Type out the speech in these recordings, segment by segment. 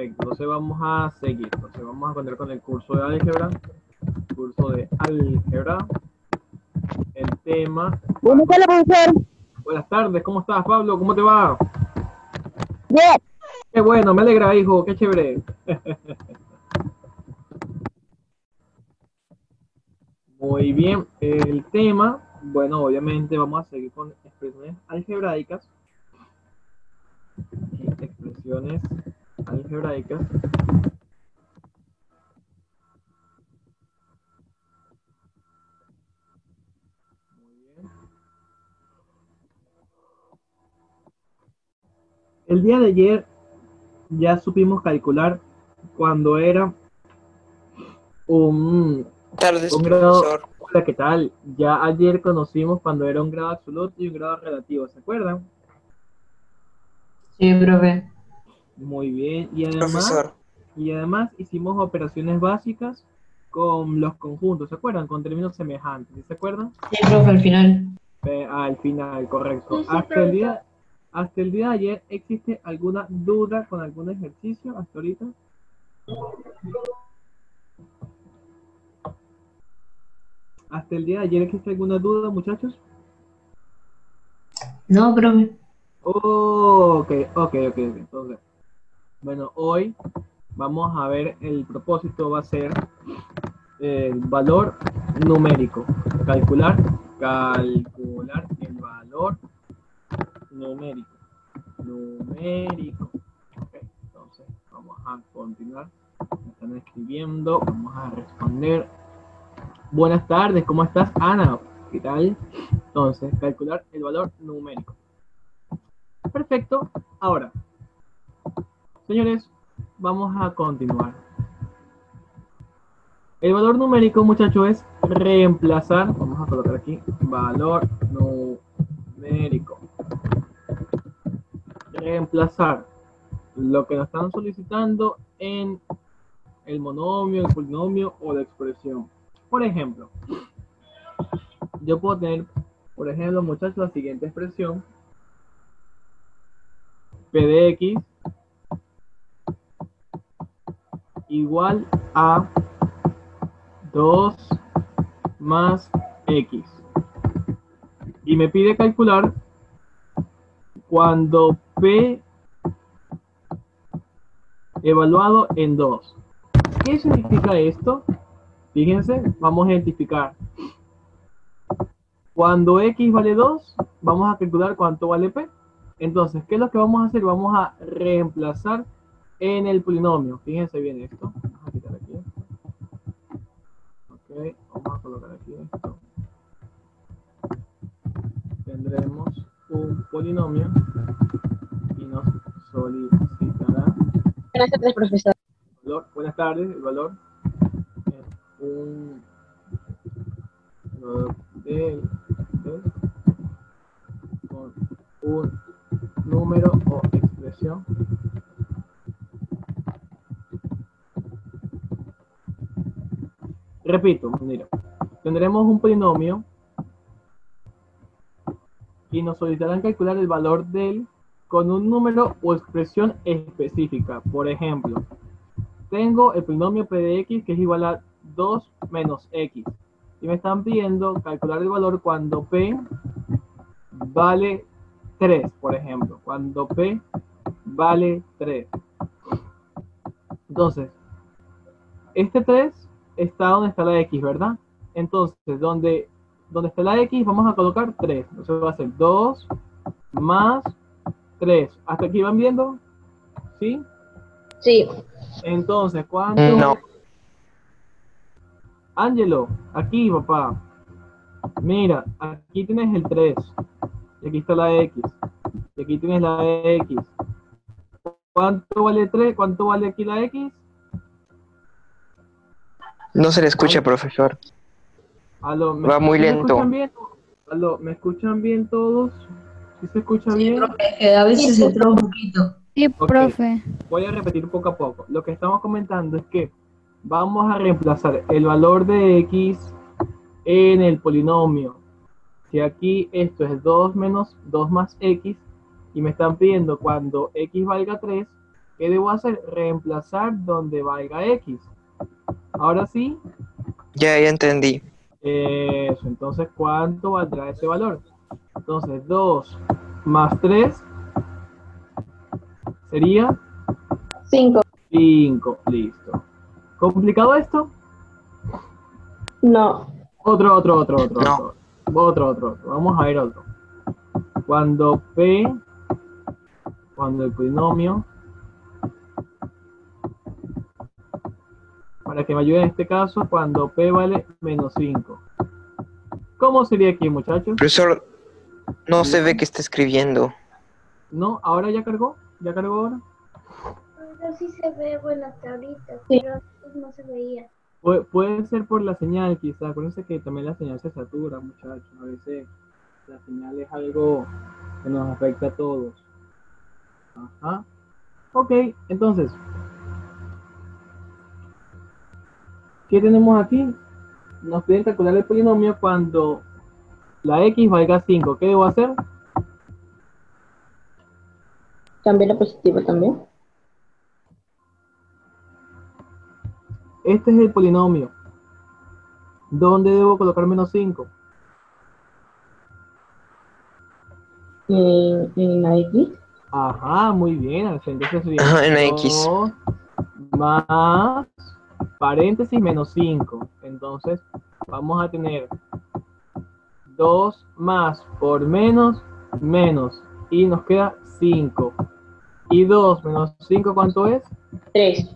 Perfecto, entonces vamos a seguir. Entonces vamos a continuar con el curso de álgebra. Curso de álgebra. El tema. Buenas tardes, profesor. Buenas tardes, ¿cómo estás, Pablo? ¿Cómo te va? Bien. Qué bueno, me alegra, hijo, qué chévere. Muy bien, el tema, bueno, obviamente vamos a seguir con expresiones algebraicas. Expresiones algebraicas. El día de ayer ya supimos calcular cuando era un grado. Profesor. Hola, ¿qué tal? Ya ayer conocimos cuando era un grado absoluto y un grado relativo, ¿se acuerdan? Sí, profe. Muy bien, Profesor. y además hicimos operaciones básicas con los conjuntos, ¿se acuerdan? Con términos semejantes, ¿sí se acuerdan? Sí, profe, al final. Al final, correcto. Sí, Hasta el día de ayer, ¿existe alguna duda con algún ejercicio hasta ahorita? ¿Hasta el día de ayer existe alguna duda, muchachos? No, profe. Ok. Entonces, bueno, hoy vamos a ver, el propósito va a ser el valor numérico. Calcular el valor numérico. Ok, entonces vamos a continuar. Me están escribiendo, vamos a responder. Buenas tardes, ¿cómo estás, Ana? ¿Qué tal? Entonces, calcular el valor numérico. Perfecto. Ahora, señores, vamos a continuar. El valor numérico, muchachos, es reemplazar, vamos a colocar aquí, valor numérico. Reemplazar lo que nos están solicitando en el monomio, el polinomio o la expresión. Por ejemplo, yo puedo tener, por ejemplo, muchachos, la siguiente expresión. P de X igual a 2 más X. Y me pide calcular cuando P evaluado en 2. ¿Qué significa esto? Fíjense, vamos a identificar. Cuando X vale 2, vamos a calcular cuánto vale P. Entonces, ¿qué es lo que vamos a hacer? Vamos a reemplazar en el polinomio. Fíjense bien esto. Vamos a quitar aquí. Ok, vamos a colocar aquí esto. Tendremos un polinomio y nos solicitará Buenas tardes, profesor. valor. Buenas tardes, el valor es un con un número o expresión repito, mira, tendremos un polinomio y nos solicitarán calcular el valor de él con un número o expresión específica. Por ejemplo, tengo el polinomio P de X que es igual a 2 menos X. Y me están pidiendo calcular el valor cuando P vale 3, por ejemplo. Cuando P vale 3. Entonces, este 3 está donde está la X, ¿verdad? Entonces, donde está la X, vamos a colocar 3. Entonces va a ser 2 más 3. ¿Hasta aquí van viendo? ¿Sí? Sí. Entonces, ¿cuánto? No. Ángelo, aquí, papá. Mira, aquí tienes el 3. Y aquí está la X. Y aquí tienes la X. ¿Cuánto vale 3? ¿Cuánto vale aquí la X? No se le escucha, profesor. Aló, Va muy ¿me lento. escuchan bien? Aló, ¿me escuchan bien todos? ¿Sí se escucha Sí, bien? profe, que a veces se traba un poquito. Sí, Ok. profe. Voy a repetir poco a poco. Lo que estamos comentando es que vamos a reemplazar el valor de X en el polinomio. Si aquí esto es 2 más X y me están pidiendo cuando X valga 3, ¿Qué debo hacer? Reemplazar donde valga x. Ahora sí, Ya entendí. eso. Entonces, ¿cuánto valdrá ese valor? Entonces, 2 más 3 sería 5. 5. Listo. ¿Complicado esto? No. Otro. No. Vamos a ver otro. Cuando el polinomio, para que me ayude en este caso, cuando P vale menos 5. ¿Cómo sería aquí, muchachos? Profesor, no se ve que está escribiendo. ¿No? ¿Ahora ya cargó? ¿Ya cargó ahora? Pero sí se ve, bueno, hasta ahorita, Sí. pero antes no se veía. Puede ser por la señal, quizás. Acuérdense que también la señal se satura, muchachos. A veces la señal es algo que nos afecta a todos. Ajá. Ok, entonces, ¿qué tenemos aquí? Nos piden calcular el polinomio cuando la x valga 5. ¿Qué debo hacer? Cambié la positiva también. Este es el polinomio. ¿Dónde debo colocar menos 5? En la X. Ajá, muy bien. Entonces sería Ajá, en la X. 2 más paréntesis menos 5. Entonces vamos a tener 2 más por menos, menos. Y nos queda 5. Y 2 menos 5, ¿cuánto es? 3.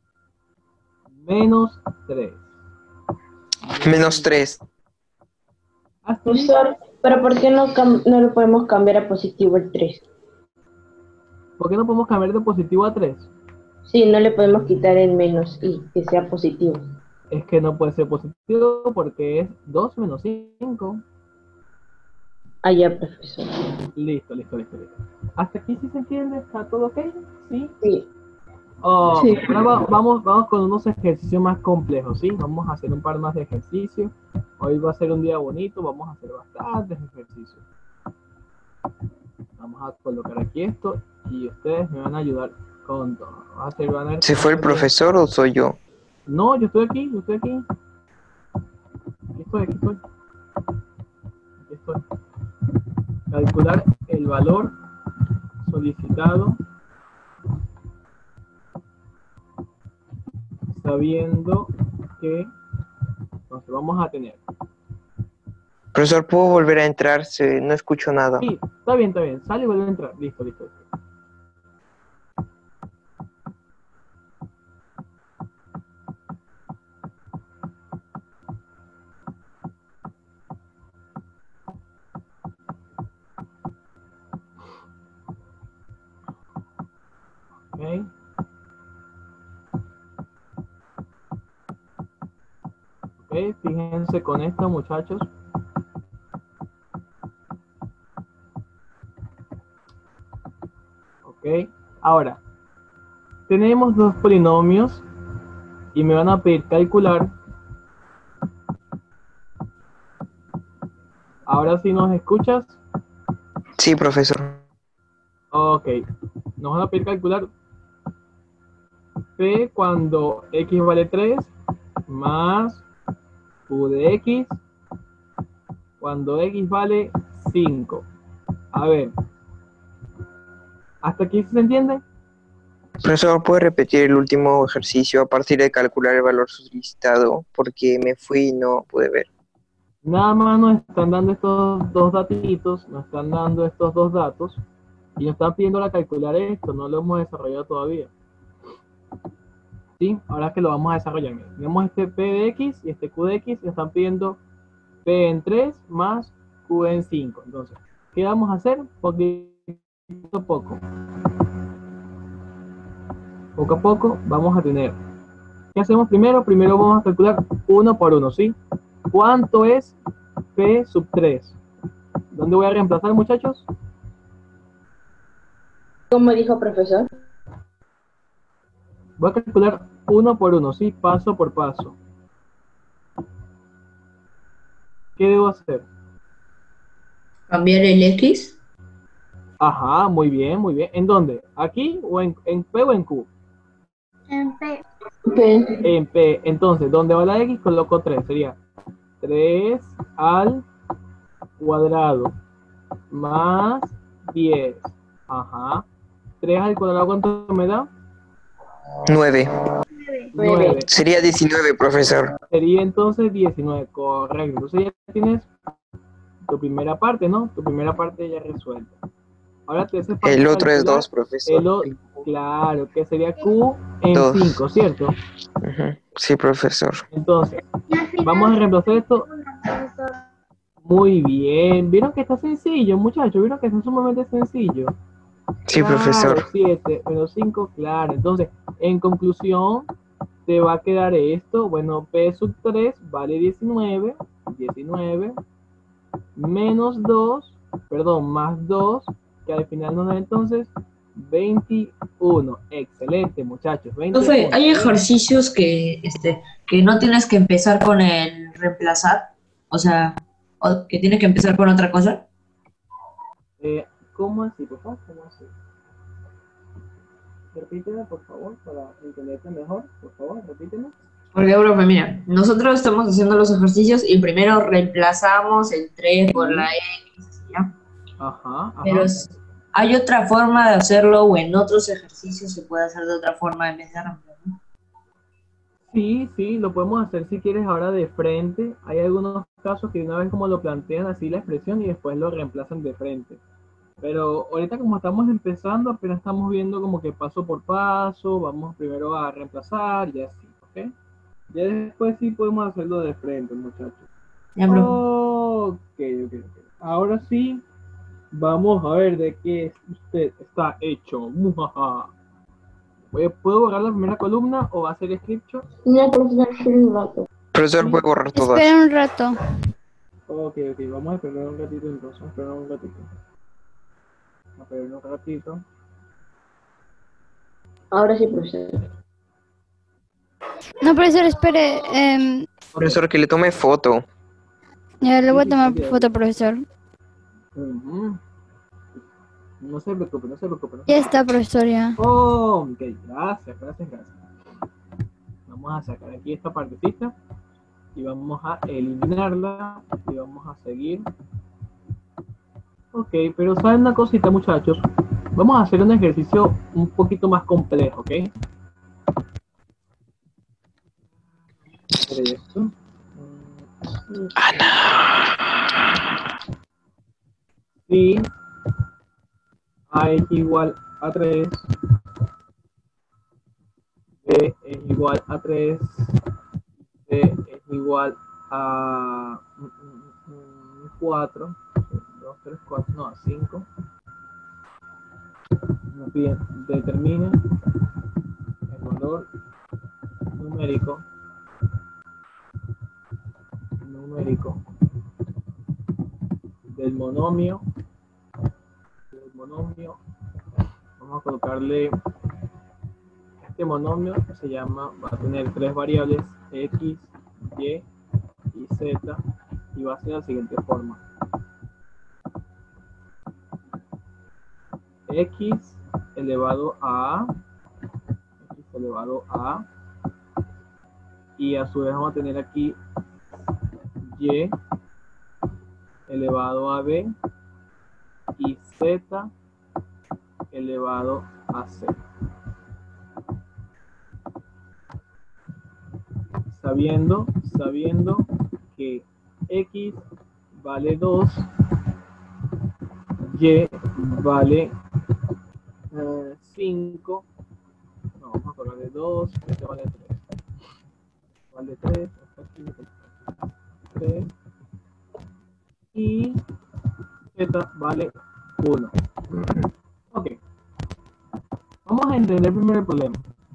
Menos 3. Menos 3. Así. Profesor, pero ¿por qué no lo podemos cambiar a positivo el 3? ¿Por qué no podemos cambiar de positivo a 3? Sí, no le podemos quitar el menos y que sea positivo. Es que no puede ser positivo porque es 2 menos 5. Allá, profesor. Listo. ¿Hasta aquí sí se entiende? ¿Está todo ok? ¿Sí? Sí. Oh, Sí. ahora vamos con unos ejercicios más complejos, ¿sí? Vamos a hacer un par más de ejercicios. Hoy va a ser un día bonito, vamos a hacer bastantes ejercicios. Vamos a colocar aquí esto y ustedes me van a ayudar con todo. ¿Se fue el profesor o soy yo? No, yo estoy aquí. Aquí estoy. Calcular el valor solicitado sabiendo que entonces vamos a tener. Profesor, ¿puedo volver a entrar? No escucho nada. Sí, está bien. Sale y vuelve a entrar. Listo. Ok. Ok, fíjense con esto, muchachos. Ok, ahora, tenemos dos polinomios y me van a pedir calcular. Ahora sí nos escuchas. Sí, profesor. Ok, nos van a pedir calcular P cuando X vale 3 más Q de X cuando X vale 5. A ver, ¿hasta aquí se entiende? Profesor, ¿puede repetir el último ejercicio a partir de calcular el valor solicitado? Porque me fui y no pude ver. Nada más nos están dando estos dos datitos, nos están dando estos dos datos y nos están pidiendo la calcular esto, no lo hemos desarrollado todavía. ¿Sí? Ahora es que lo vamos a desarrollar. Miren, tenemos este P de X y este Q de X y nos están pidiendo P en 3 más Q en 5. Entonces, ¿qué vamos a hacer? Poquito a poco. Poco a poco vamos a tener. ¿Qué hacemos primero? Primero vamos a calcular uno por uno, ¿sí? ¿Cuánto es P sub 3? ¿Dónde voy a reemplazar, muchachos? ¿Cómo dijo, profesor? Voy a calcular uno por uno, ¿sí? Paso por paso. ¿Qué debo hacer? Cambiar el X. Ajá, muy bien, muy bien. ¿En dónde? ¿Aquí o en P o en Q? En P. P. En P. Entonces, ¿dónde va la X? Coloco 3. Sería 3 al cuadrado más 10. Ajá. 3 al cuadrado, ¿cuánto me da? 9. 9. 9. Sería 19, profesor. Sería entonces 19. Correcto. Entonces ya tienes tu primera parte, ¿no? Tu primera parte ya resuelta. Ahora te hace falta El otro es calcular 2, profesor. claro, que sería Q en 2. 5, ¿cierto? Sí, profesor. Entonces, Y al final, vamos a reemplazar esto. una, profesor. Muy bien. ¿Vieron que está sencillo, muchachos? ¿Vieron que está sumamente sencillo? Sí, Claro, profesor. 7 menos 5, claro. Entonces, en conclusión, te va a quedar esto. Bueno, P sub 3 vale 19. 19 menos 2, perdón, más 2, que al final nos da entonces 21. Excelente, muchachos. Profe, 21. hay Bien. ejercicios que no tienes que empezar con el reemplazar, o sea, o que tienes que empezar con otra cosa. ¿Cómo así, por favor? ¿Cómo así? Repíteme, por favor, para entenderte mejor. Por favor, repíteme. Porque, profe, mira, nosotros estamos haciendo los ejercicios y primero reemplazamos el 3 por la X, ¿ya? Ajá, Pero ajá. hay otra forma de hacerlo o en otros ejercicios se puede hacer de otra forma en vez de reemplazar. Sí, sí, lo podemos hacer si quieres ahora de frente. Hay algunos casos que una vez como lo plantean así la expresión y después lo reemplazan de frente. Pero ahorita como estamos empezando, apenas estamos viendo como que paso por paso, vamos primero a reemplazar y así, ¿ok? Ya después sí podemos hacerlo de frente, muchachos. Ya, profe. Ok. Ahora sí, vamos a ver de qué usted está hecho. Mujaja. ¿Puedo borrar la primera columna o va a ser scripture? No, profesor, sí, un rato. Profesor, puede borrar todas. Espera un rato. Ok, vamos a esperar un ratito entonces, vamos a esperar un ratito. Vamos a esperar un ratito. Ahora sí, profesor. No, profesor, espere. Profesor, que le tome foto. Ya le voy a Sí, tomar sí, foto, profesor. Ujú. No se preocupe, no se preocupe. Ya está, profesor, ya. Oh, ok, gracias. Vamos a sacar aquí esta partecita y vamos a eliminarla y vamos a seguir. Ok, pero saben una cosita, muchachos. Vamos a hacer un ejercicio un poquito más complejo, ¿ok? Hacer esto. Si A es igual a 3, B es igual a 3, C es igual a 4, 2, 3, 4, no, a 5. Nos piden, determine el valor numérico del monomio. Vamos a colocarle este monomio que se llama, va a tener tres variables, x, y y z, y va a ser de la siguiente forma: x elevado a y a su vez vamos a tener aquí y elevado a b y z elevado a c. Sabiendo que x vale 2, y vale 5, no, vamos a colocarle 2, este vale 3. Vale 3, 3, y z vale 1. Ok, vamos a entender primero el problema.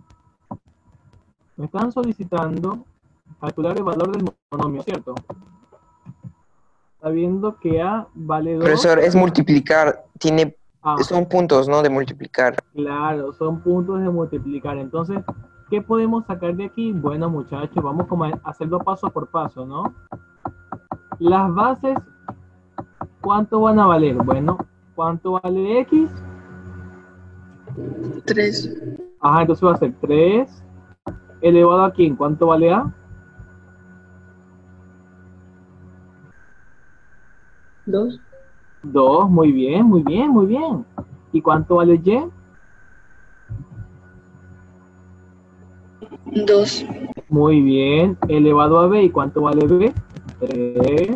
Me están solicitando calcular el valor del monomio, ¿cierto? Sabiendo que A vale 2. Profesor, es multiplicar. Ah, Son puntos, ¿no? De multiplicar. claro, son puntos de multiplicar. Entonces, ¿qué podemos sacar de aquí? Bueno, muchachos, vamos como a hacerlo paso por paso, ¿no? Las bases, ¿cuánto van a valer? Bueno, ¿Cuánto vale X? 3. Ajá, entonces va a ser 3 elevado a quién, ¿cuánto vale A? 2. 2, muy bien, muy bien, muy bien. ¿Y cuánto vale Y? 2. Muy bien, elevado a B, ¿y cuánto vale B? 3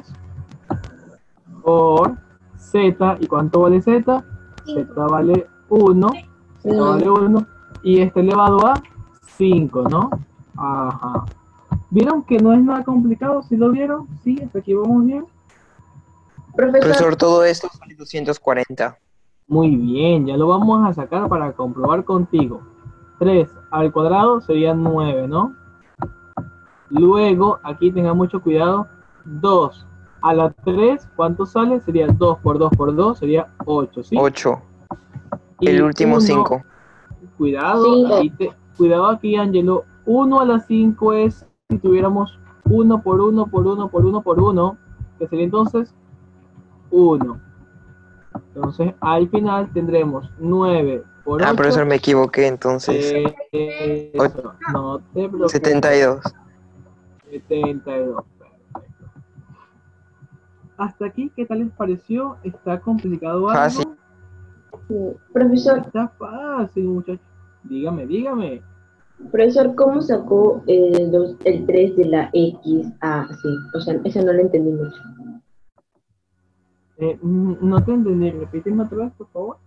por Z, ¿y cuánto vale Z? Z vale 1, Z vale 1, y este elevado a 5, ¿no? Ajá. ¿Vieron que no es nada complicado? ¿Sí lo vieron? ¿Sí? ¿Hasta aquí vamos bien? Profesor, Profesor, todo esto sale 240. Muy bien, ya lo vamos a sacar para comprobar contigo. 3 al cuadrado sería 9, ¿no? Luego, aquí tenga mucho cuidado, 2 a la 3, ¿cuánto sale? Sería 2 por 2 por 2, sería 8, ¿sí? 8. Y El último 1, 5. cuidado, Cinco. cuidado aquí, Angelo, 1 a la 5 es si tuviéramos 1 por 1 por 1 por 1 por 1, que sería entonces 1. Entonces, al final tendremos 9 por Ah, 8. profesor, me equivoqué entonces. Eso, no te preocupes. 72. 72. Perfecto. Hasta aquí, ¿qué tal les pareció? ¿Está complicado algo? Fácil. profesor, Está fácil, muchachos. Dígame, dígame. profesor, ¿cómo sacó el 3 de la X a C? O sea, eso no lo entendí mucho. No te entendí. Repíteme otra vez, por favor.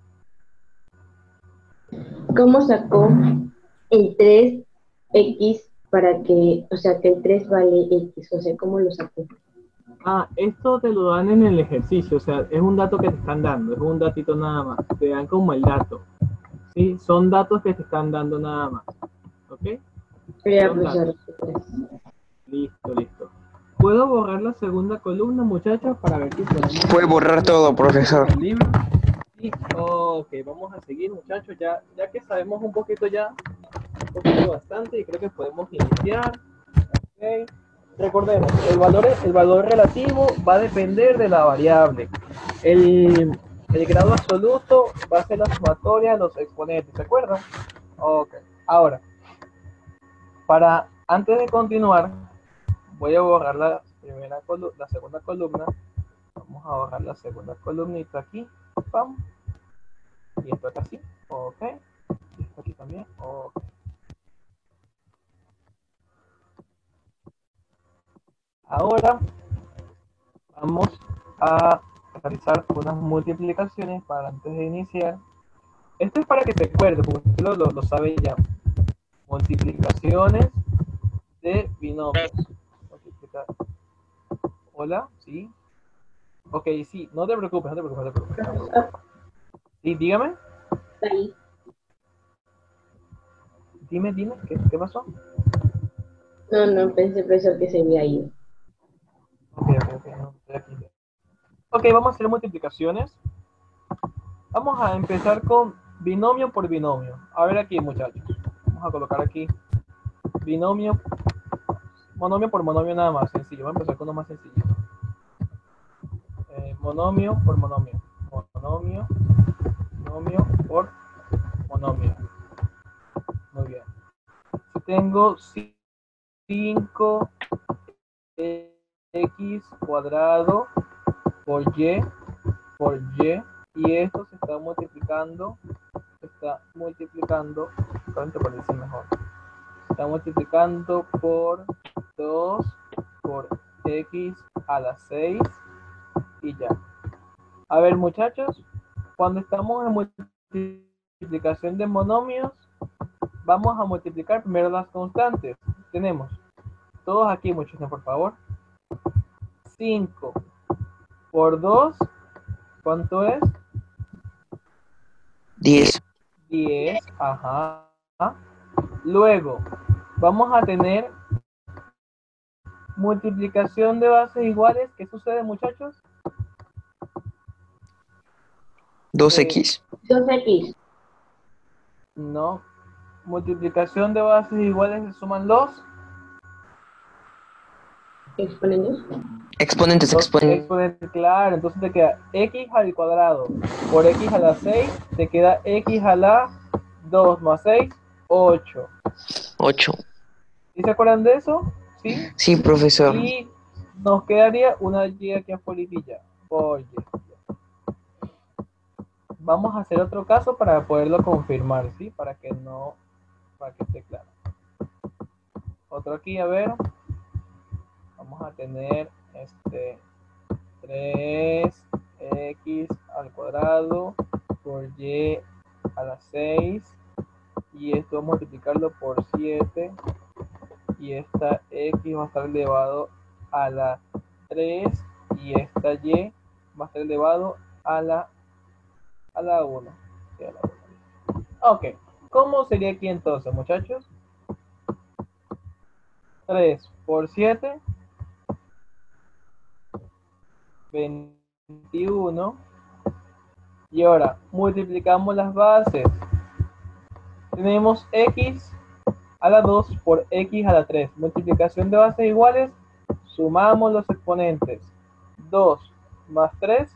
¿Cómo sacó el 3X para que, o sea, que el 3 vale X? O sea, ¿cómo lo sacó? Ah, esto te lo dan en el ejercicio, o sea, es un dato que te están dando, es un datito nada más, te dan como el dato, ¿sí? Son datos que te están dando nada más, ¿ok? Era, Son profesor. datos. Listo, listo. ¿Puedo borrar la segunda columna, muchachos, para ver si podemos... Puede borrar todo, profesor. el libro? Sí, ok, vamos a seguir, muchachos, ya que sabemos un poquito ya, un poquito bastante, y creo que podemos iniciar, ¿ok? Recordemos, el valor relativo va a depender de la variable. El grado absoluto va a ser la sumatoria de los exponentes, ¿se acuerdan? Ok, ahora, antes de continuar, voy a borrar la segunda columna. Vamos a borrar la segunda columnita aquí, pam, y esto acá así, ok, y esto aquí también, ok. Ahora vamos a realizar unas multiplicaciones para antes de iniciar. Esto es para que te acuerdes, porque usted lo sabe ya. Multiplicaciones de binomios. Multiplicar. Hola, ¿sí? Ok, sí, no te preocupes, no te preocupes, no te preocupes. Profesor, Sí, dígame, está ahí. dime, ¿qué pasó? No, pensé, profesor, que se había ido. Ok, no, estoy aquí. Ok, vamos a hacer multiplicaciones. Vamos a empezar con binomio por binomio. A ver aquí, muchachos. Vamos a colocar aquí binomio, monomio por monomio nada más, sencillo. Vamos a empezar con uno más sencillo. Monomio por monomio. Monomio por monomio. Muy bien. Si tengo 5x cuadrado por y, y esto se está multiplicando, ¿cuánto parece mejor? Se está multiplicando por 2 por x a la 6 y ya. A ver, muchachos, cuando estamos en multiplicación de monomios, vamos a multiplicar primero las constantes. Tenemos todos aquí, muchachos, por favor. 5 por 2, ¿cuánto es? 10. 10, ajá. Luego, vamos a tener multiplicación de bases iguales. ¿Qué sucede, muchachos? 2x. 2X. No. Multiplicación de bases iguales se suman los exponentes. Exponentes, Exponente, claro, entonces te queda x al cuadrado por x a la 6, te queda x a la 2 más 6, 8. 8. ¿Sí se acuerdan de eso? ¿Sí? Sí, profesor. Y nos quedaría una y aquí en polivilla. Oye. Vamos a hacer otro caso para poderlo confirmar, ¿sí? Para que esté claro. Otro aquí, a ver. Vamos a tener 3x al cuadrado por y a la 6. Y esto vamos a multiplicarlo por 7. Y esta x va a estar elevado a la 3. Y esta y va a estar elevado a la 1. Sí, a la 1. Ok. ¿Cómo sería aquí entonces, muchachos? 3 por 7, 21. Y ahora multiplicamos las bases. Tenemos x a la 2 por x a la 3. Multiplicación de bases iguales. Sumamos los exponentes. 2 más 3,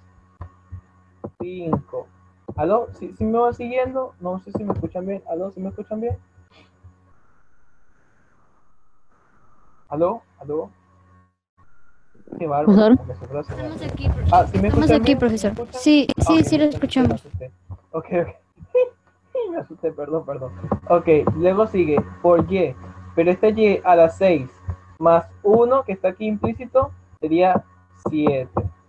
5. ¿Aló? ¿Sí me van siguiendo? No sé si me escuchan bien. ¿Aló? ¿Sí me escuchan bien? ¿Aló? ¿Aló? Qué bárbaro. Profesor. como que se fue la señal. Estamos aquí, ¿Sí me estamos escuchan aquí, bien? ¿Sí me profesor. escuchan? Sí, sí, Ok, sí lo me escuchamos. asusté. Ok. Me asusté, perdón. Ok, luego sigue por y. Pero este y a la 6 más 1 que está aquí implícito sería 7.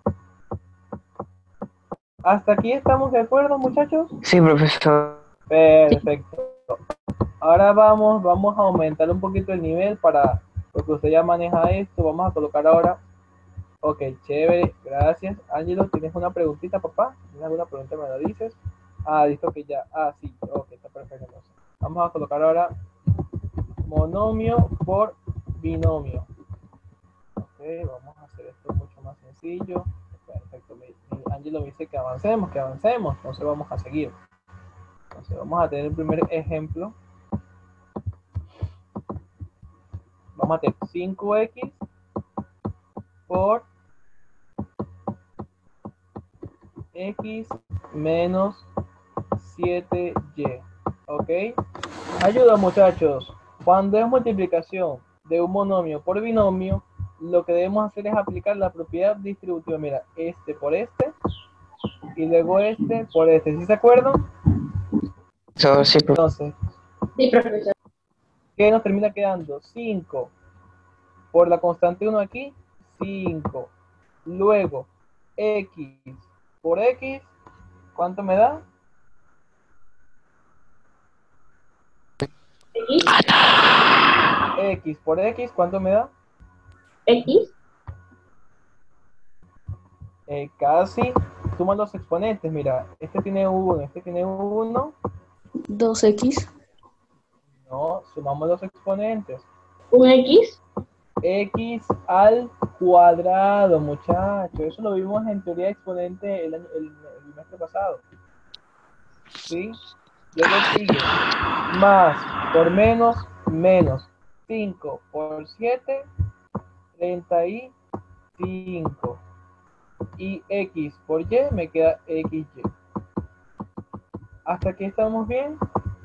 ¿Hasta aquí estamos de acuerdo, muchachos? Sí, profesor. Perfecto. Ahora vamos a aumentar un poquito el nivel porque usted ya maneja esto. Vamos a colocar ahora. Ok, chévere, gracias. Ángelo, ¿tienes una preguntita, papá? ¿Tienes alguna pregunta? Me lo dices. Listo que ya. Sí, ok, está perfecto. Entonces. Vamos a colocar ahora monomio por binomio. Ok, vamos a hacer esto mucho más sencillo. Perfecto. Ángelo me dice que avancemos. Entonces vamos a seguir. Entonces vamos a tener el primer ejemplo. Vamos a tener 5x por x menos 7y. ¿Ok? Ayuda, muchachos. Cuando es multiplicación de un monomio por binomio, lo que debemos hacer es aplicar la propiedad distributiva. Mira, este por este y luego este por este. ¿Sí se acuerdan? Sí, profesor. Entonces, Sí, profesor. ¿qué nos termina quedando? 5 por la constante 1 aquí, 5. Luego, x por x, ¿cuánto me da? X, X por x, ¿cuánto me da? X, Casi. Suma los exponentes, mira, este tiene 1, este tiene 1. 2x. No, sumamos los exponentes. un X, X al cuadrado, muchachos. Eso lo vimos en teoría de exponente el semestre pasado. ¿Sí? Luego sigue más por menos, menos 5 por 7, 35. Y x por y me queda xy. ¿Hasta aquí estamos bien?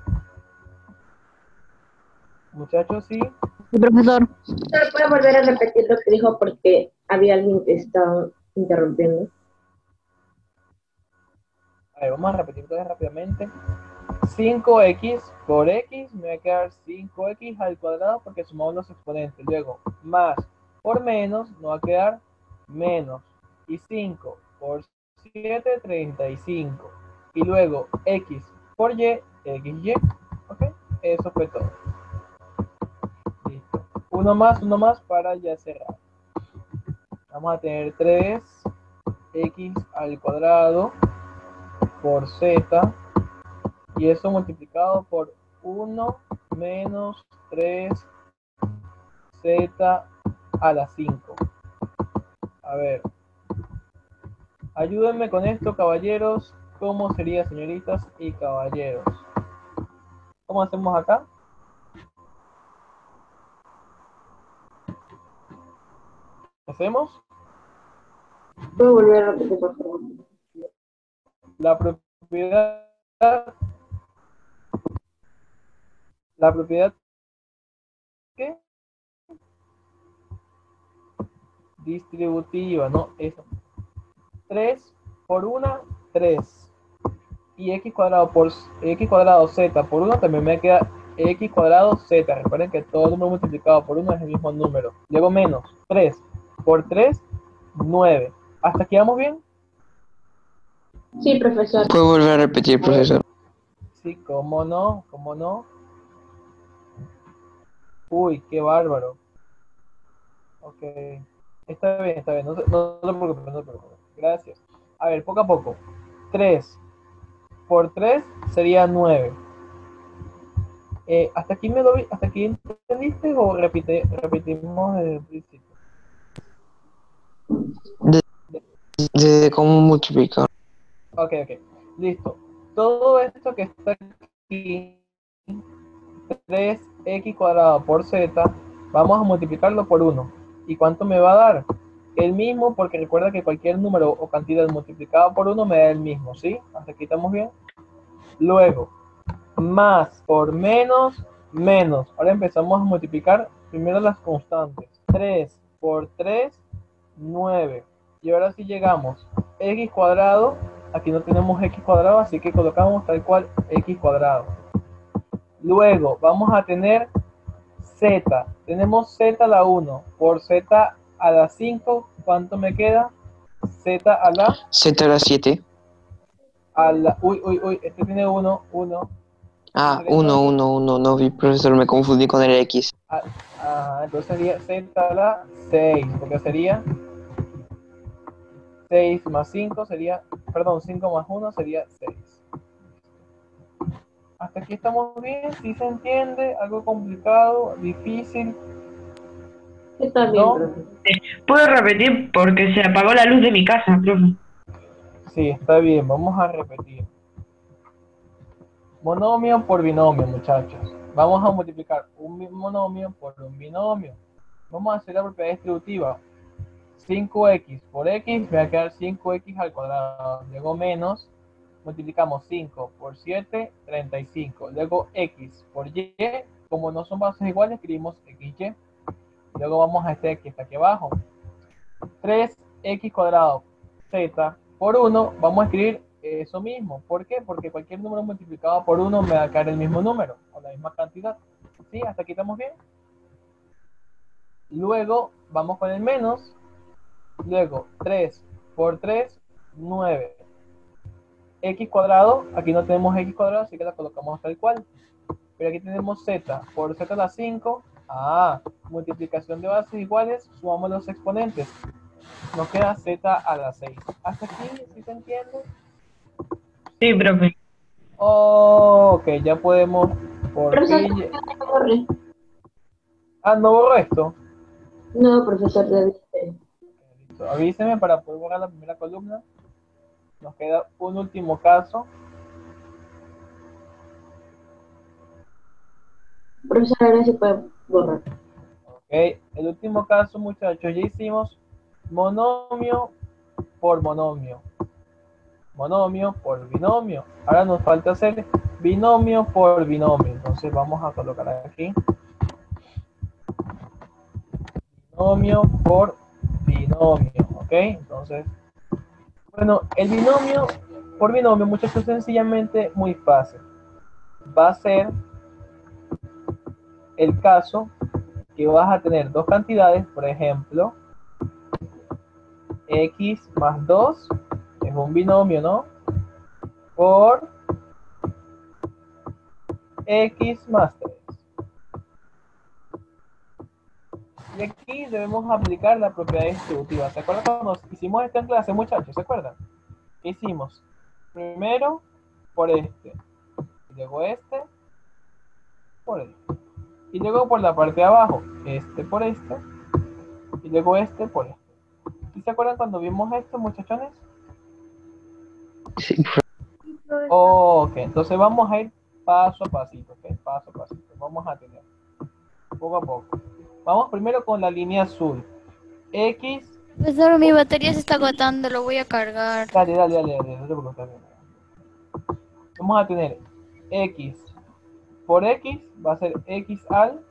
Muchachos, sí. Sí, profesor. solo puedo volver a repetir lo que dijo porque había alguien que estaba interrumpiendo. A ver, vamos a repetir todo rápidamente. 5x por x me va a quedar 5x al cuadrado porque sumamos los exponentes. Luego, más por menos nos va a quedar menos. Y 5 por 7, 35. Y luego, x por y, xy. ¿Ok? Eso fue todo. Listo. Uno más para ya cerrar. Vamos a tener 3x al cuadrado por z. Y eso multiplicado por 1 menos 3z a la 5. A ver. Ayúdenme con esto, caballeros. ¿Cómo sería, señoritas y caballeros? ¿Cómo hacemos acá? ¿Hacemos? ¿Puedo volver a repetir, por favor? La propiedad, la propiedad ¿qué? Distributiva, ¿no? Eso. 3 por 1, 3. Y x cuadrado z por 1 también me queda x cuadrado z. Recuerden que todo número multiplicado por 1 es el mismo número. Luego menos 3 por 3, 9. ¿Hasta aquí vamos bien? Sí, profesor. ¿Puedo volver a repetir, profesor? Sí, cómo no, cómo no. Uy, qué bárbaro. Ok. Está bien. No, no te preocupes, no te preocupes. Gracias. A ver, poco a poco. 3 por 3 sería 9. ¿Hasta aquí hasta aquí entendiste o repetimos desde el principio? ¿Desde cómo multiplicar? Ok. Listo. Todo esto que está aquí, 3x cuadrado por z, vamos a multiplicarlo por 1. ¿Y cuánto me va a dar? El mismo, porque recuerda que cualquier número o cantidad multiplicado por 1 me da el mismo, ¿sí? Hasta aquí estamos bien. Luego, más por menos, menos. Ahora empezamos a multiplicar primero las constantes. 3 por 3, 9. Y ahora sí llegamos. X cuadrado, aquí no tenemos x cuadrado, así que colocamos tal cual x cuadrado. Luego vamos a tener z. Tenemos z a la 1 por z a la 5. ¿Cuánto me queda? Z a la... Z a la 7. Uy, este tiene 1, 1. Ah, 1. No vi, profesor, me confundí con el X. Entonces sería z a la 6, porque sería 6 más 5 sería, perdón, 5 más 1 sería 6. Hasta aquí estamos bien, si se entiende, algo complicado, difícil, Está bien, ¿no? profe. ¿Puedo repetir? Porque se apagó la luz de mi casa, profe. Sí, está bien, vamos a repetir. Monomio por binomio, muchachos. Vamos a multiplicar un monomio por un binomio. Vamos a hacer la propiedad distributiva. 5x por x me va a quedar 5x al cuadrado. Luego menos, multiplicamos 5 por 7, 35. Luego x por y, como no son bases iguales, escribimos xy. Luego vamos a este que está aquí abajo. 3x cuadrado z por 1, vamos a escribir eso mismo. ¿Por qué? Porque cualquier número multiplicado por 1 me va a caer el mismo número, o la misma cantidad. ¿Sí? ¿Hasta aquí estamos bien? Luego vamos con el menos. Luego 3 por 3, 9. X cuadrado, aquí no tenemos x cuadrado, así que la colocamos tal cual. Pero aquí tenemos z por z a la 5. Multiplicación de bases iguales, sumamos los exponentes. Nos queda z a la 6. ¿Hasta aquí sí se entiende? Sí, profe. Ok, ya podemos por Profesor, fin. no borre. ¿No borro esto? No, profesor, debe ser. Listo. Avíseme para poder borrar la primera columna. Nos queda un último caso. Profesor, ahora sí puede borrar. Ok, el último caso, muchachos, ya hicimos monomio por monomio. Monomio por binomio. Ahora nos falta hacer binomio por binomio. Entonces vamos a colocar aquí binomio por binomio. Ok, entonces, bueno, el binomio por binomio, muchachos, sencillamente muy fácil. Va a ser el caso que vas a tener dos cantidades, por ejemplo, x más 2 es un binomio, ¿no? Por x más 3. Y aquí debemos aplicar la propiedad distributiva. ¿Se acuerdan cuando hicimos esto en clase, muchachos? ¿Se acuerdan? ¿Qué hicimos? Primero por este, y luego este por este. Y luego por la parte de abajo, este por este, y luego este por este. ¿Sí se acuerdan cuando vimos esto, muchachones? Sí, Ok, entonces vamos a ir paso a pasito, ¿ok? Paso a pasito. Vamos a tener poco a poco. Vamos primero con la línea azul. X, Profesor, mi batería se está agotando, lo voy a cargar. dale, dale, dale, dale, no te preocupes, dale. Vamos a tener X por X, va a ser X al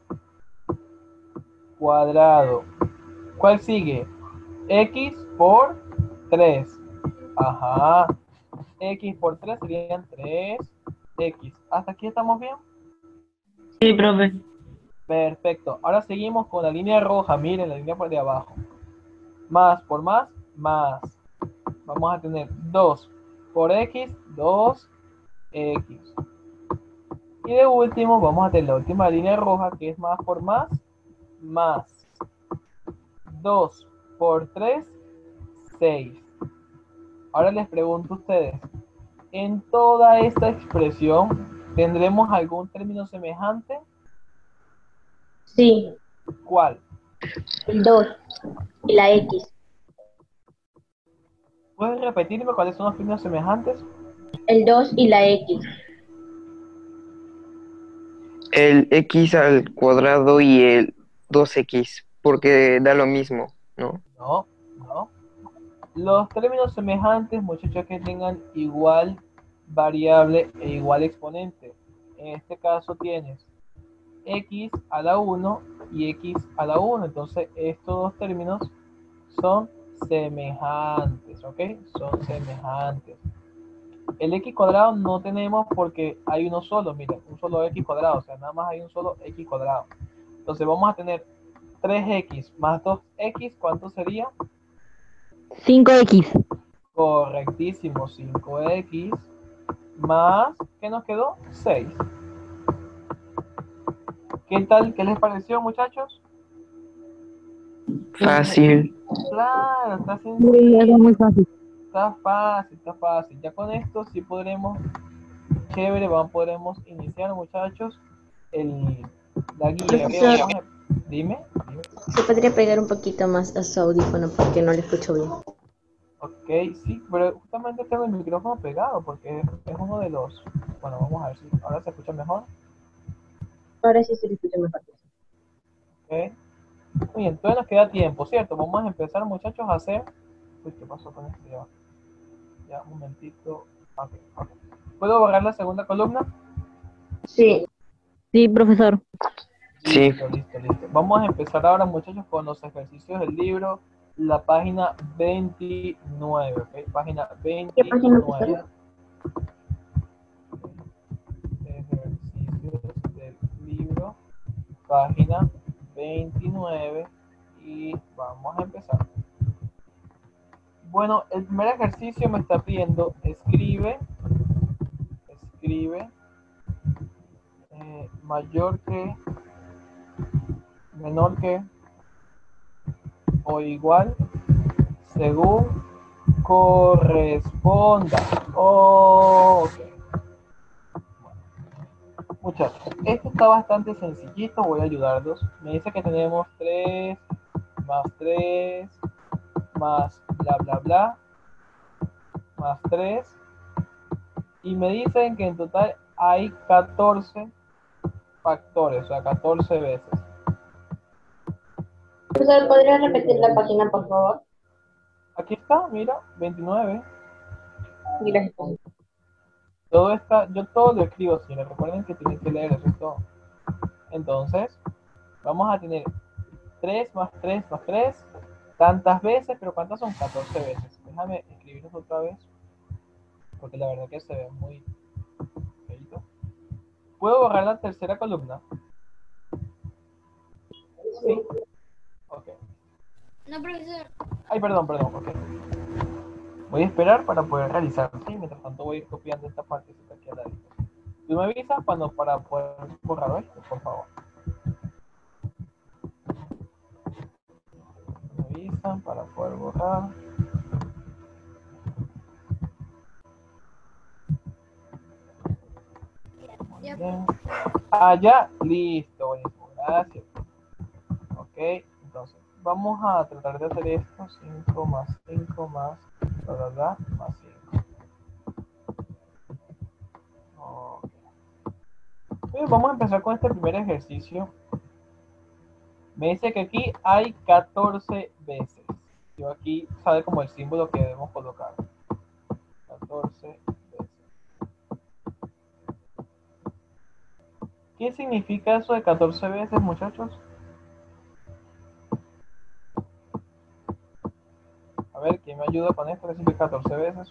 cuadrado. ¿Cuál sigue? X por 3. Ajá. X por 3 serían 3X. ¿Hasta aquí estamos bien? Sí, profe. Perfecto. Ahora seguimos con la línea roja. Miren, la línea por de abajo. Más por más, más. Vamos a tener 2 por X, 2X. Y de último, vamos a tener la última línea roja, que es más por más, más. 2 por 3, 6. Ahora les pregunto a ustedes, ¿en toda esta expresión tendremos algún término semejante? Sí, ¿Cuál? el 2 y la X. ¿Puedes repetirme cuáles son los términos semejantes? El 2 y la X. El x al cuadrado y el 2x, porque da lo mismo, ¿no? No, no. Los términos semejantes, muchachos, que tengan igual variable e igual exponente. En este caso tienes x a la 1 y x a la 1. Entonces, estos dos términos son semejantes, ¿ok? Son semejantes. El x cuadrado no tenemos porque hay uno solo, miren, un solo x cuadrado, o sea, nada más hay un solo x cuadrado. Entonces vamos a tener 3x más 2x, ¿cuánto sería? 5x. Correctísimo, 5x más, ¿qué nos quedó? 6. ¿Qué tal? ¿Qué les pareció, muchachos? Fácil. Claro, está Sí, sencillo. es muy fácil. Está fácil, está fácil. Ya con esto sí podremos, chévere, podremos iniciar, muchachos, la guía. ¿Ok? Profesor, Dime, dime. ¿se podría pegar un poquito más a su audífono porque no le escucho bien? Ok, sí, pero justamente tengo el micrófono pegado porque es uno de los... Bueno, vamos a ver si ahora se escucha mejor. Ahora sí se le escucha mejor. Ok. Muy bien, todavía nos queda tiempo, ¿cierto? Vamos a empezar, muchachos, a hacer... Uy, ¿qué pasó con esto? Ya, un momentito. Ok, ok. ¿Puedo borrar la segunda columna? Sí, Sí, profesor. Sí. Listo, listo, listo. Vamos a empezar ahora, muchachos, con los ejercicios del libro, la página 29, ¿ok? Página ¿qué página 29. está? Ejercicios del libro, página 29, y vamos a empezar. Bueno, el primer ejercicio me está pidiendo escribe mayor que, menor que o igual según corresponda. Ok. Muchachos, esto está bastante sencillito, voy a ayudarlos. Me dice que tenemos 3 más bla bla bla más 3, y me dicen que en total hay 14 factores, o sea, 14 veces. Profesor, ¿podría repetir la página, por favor? Aquí está, mira, 29. Gracias. Todo está, yo todo lo escribo, si recuerden que tienen que leer eso es todo. Entonces, vamos a tener 3 más 3 más 3 tantas veces, pero ¿cuántas son? 14 veces. Déjame escribirlos otra vez, porque la verdad que se ve muy feito. ¿Puedo borrar la tercera columna? Sí. Ok. No, profesor. Ay, perdón, ok. Voy a esperar para poder realizar, ¿sí? Mientras tanto voy a ir copiando esta partecita aquí a la lista. Tú me avisas para poder borrar esto, por favor. Me avisan para poder borrar. Ya, Bien. Ah, ya, listo, buenísimo, gracias. Ok, entonces, vamos a tratar de hacer esto, 5 más 5 más, bla, bla, bla, más 5. Ok. Bien, vamos a empezar con este primer ejercicio. Me dice que aquí hay 14 veces. Yo aquí sabe como el símbolo que debemos colocar. 14 veces. ¿Qué significa eso de 14 veces, muchachos? A ver, ¿quién me ayuda con esto? ¿Qué significa 14 veces?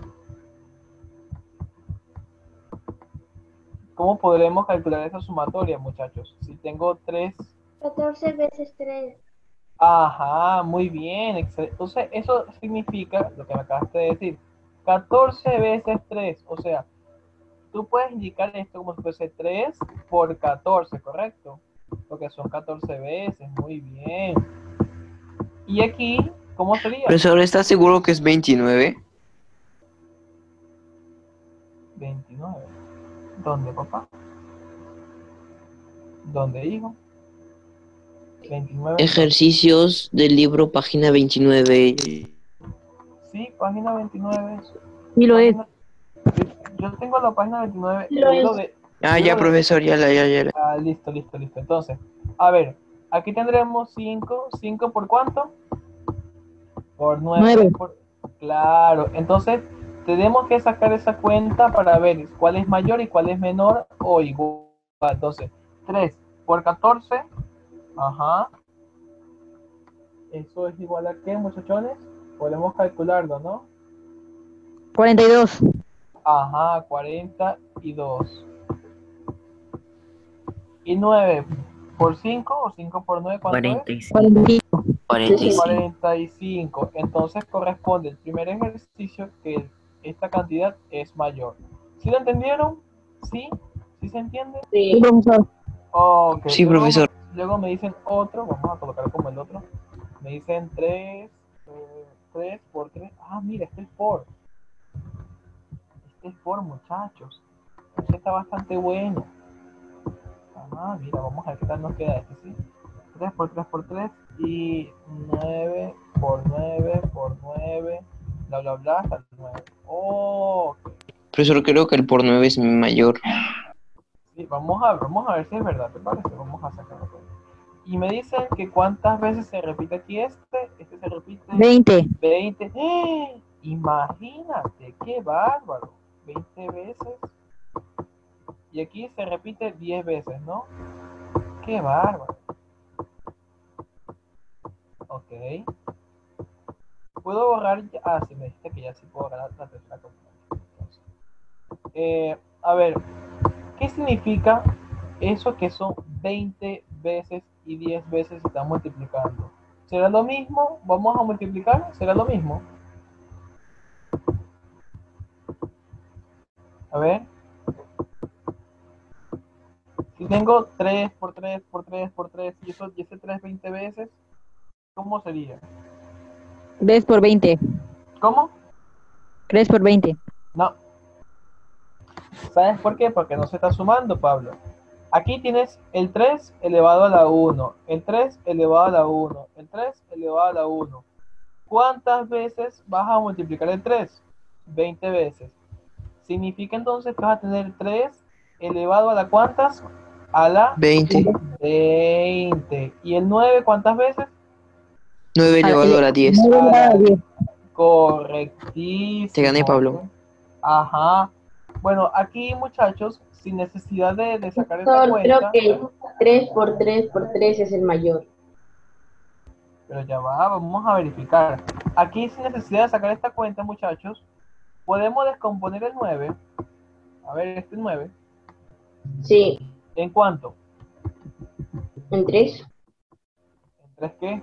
¿Cómo podremos calcular esa sumatoria, muchachos? Si tengo 3... 14 veces 3. Ajá, muy bien, excelente. Entonces, eso significa lo que me acabaste de decir. 14 veces 3, o sea, tú puedes indicar esto como si fuese 3 por 14, ¿correcto? Porque son 14 veces, muy bien. Y aquí, ¿cómo sería? Profesor, ¿está seguro que es 29? 29. ¿Dónde, papá? ¿Dónde, hijo? 29. Ejercicios del libro, página 29. Sí, página 29. Sí lo es. Yo tengo la página 29, Lo libro es. de... Ah, libro ya, de- profesor, ya. Ah, listo. Entonces, a ver, aquí tendremos 5. ¿5 por cuánto? Por 9. 9. Claro, entonces tenemos que sacar esa cuenta para ver cuál es mayor y cuál es menor o igual. Entonces, 3 por 14. Ajá. Eso es igual a qué, muchachones? Podemos calcularlo, ¿no? 42. Ajá, 42. ¿Y 9 por 5 o 5 por 9 cuánto es? 45. 45. Entonces corresponde el primer ejercicio que esta cantidad es mayor. ¿Sí lo entendieron? ¿Sí? ¿Sí se entiende? Sí, Sí. profesor. Ok. Sí, profesor. Luego me dicen otro, vamos a colocar como el otro. Me dicen 3 por 3. Ah, mira, este es por. Este es por, muchachos. Este está bastante bueno. Ah, mira, vamos a ver qué tal nos queda este, ¿sí? 3 por 3 por 3 y 9 por 9 por 9, bla, bla, bla, hasta el 9. Oh, Profesor, creo que el por 9 es mayor. sí, vamos a ver si es verdad, ¿te parece? Vamos a sacarlo. Y me dicen que cuántas veces se repite aquí este se repite 20. 20. ¡Ah! Imagínate, qué bárbaro. 20 veces. Y aquí se repite 10 veces, ¿no? Qué bárbaro. Ok. Puedo borrar. Ah, sí, me dijiste que ya sí puedo borrar la tercera componente. A ver, ¿qué significa eso que son 20 veces y 10 veces se están multiplicando? ¿Será lo mismo? ¿Vamos a multiplicar? ¿Será lo mismo? A ver. Si tengo 3 por 3 por 3 por 3 y ese 3 20 veces, ¿cómo sería? 3 por 20. ¿Cómo? 3 por 20. No. ¿Sabes por qué? Porque no se está sumando, Pablo. Aquí tienes el 3 elevado a la 1, el 3 elevado a la 1, el 3 elevado a la 1. ¿Cuántas veces vas a multiplicar el 3? 20 veces. Significa entonces que vas a tener 3 elevado a la ¿cuántas? A la 20. 20. ¿Y el 9 cuántas veces? 9 elevado a la 10. 9 elevado a 10. Correctísimo. Te gané, Pablo. Ajá. Bueno, aquí, muchachos, sin necesidad de sacar esa Profesor, creo cuenta, que 3 por 3 por 3 es el mayor. pero ya va, vamos a verificar. Aquí, sin necesidad de sacar esta cuenta, muchachos, podemos descomponer el 9. A ver, este 9. Sí, ¿En cuánto? en 3. ¿En 3 qué?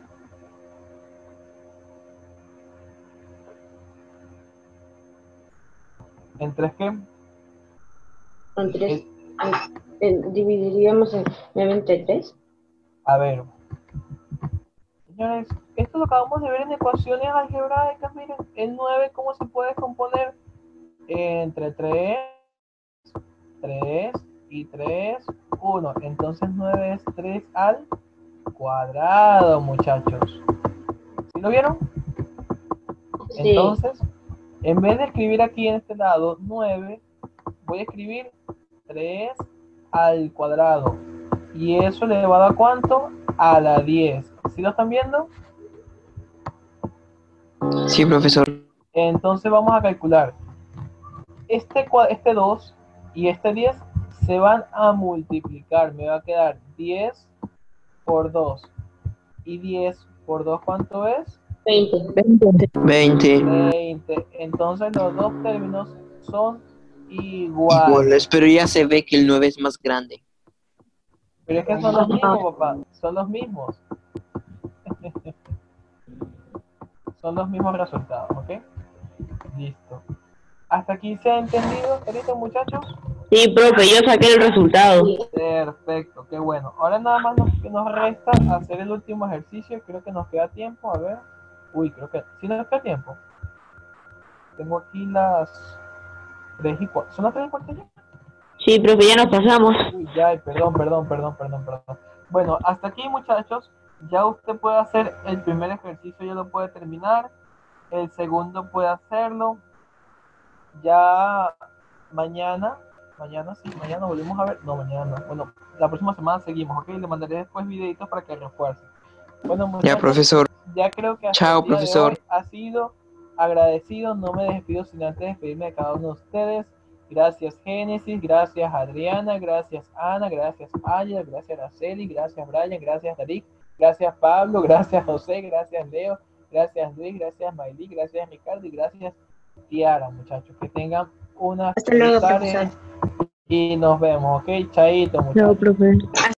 ¿En 3 qué? En 3. Dividiríamos el 9 entre 3. A ver. Señores, esto lo acabamos de ver en ecuaciones algebraicas. Miren, el 9, ¿cómo se puede descomponer? Entre 3 y 3, 1. Entonces 9 es 3 al cuadrado, muchachos. ¿Sí lo vieron? Sí. Entonces, en vez de escribir aquí en este lado 9, voy a escribir 3 al cuadrado. ¿Y eso elevado a cuánto? a la 10. ¿Sí lo están viendo? Sí, profesor. Entonces vamos a calcular. Este 2 y este 10 se van a multiplicar. Me va a quedar 10 por 2. ¿Y 10 por 2 cuánto es? 20. 20. 20. Entonces los dos términos son iguales. Iguales, pero ya se ve que el 9 es más grande. Pero es que son los mismos, papá. Son los mismos. Son los mismos resultados, ¿ok? Listo. ¿Hasta aquí se ha entendido, queridos muchachos? Sí, profe, yo saqué el resultado. Perfecto, qué bueno. Ahora nada más nos resta hacer el último ejercicio. Creo que nos queda tiempo, a ver. Uy, creo que sí nos queda tiempo. Tengo aquí las 3 y 4. ¿Son las 3 y 4 ya? Sí, profe, ya nos pasamos. Uy, ya, perdón. Bueno, hasta aquí, muchachos. Ya usted puede hacer el primer ejercicio, ya lo puede terminar. El segundo puede hacerlo. Ya mañana volvemos a ver. No, mañana no. Bueno, la próxima semana seguimos, ¿ok? Le mandaré después videitos para que refuerce. Bueno, muchachos, Ya, profesor. ya creo que hasta Chao, el día profesor. de hoy ha sido agradecido. No me despido sin antes despedirme de cada uno de ustedes. Gracias Génesis, gracias Adriana, gracias Ana, gracias Aya, gracias Araceli, gracias Brian, gracias Darik, gracias Pablo, gracias José, gracias Leo, gracias Luis, gracias Mayli, gracias Ricardo y gracias Tiara, muchachos. Que tengan una Hasta luego, feliz tarde profesor. y nos vemos, ¿ok? Chaito, muchachos. No, profe.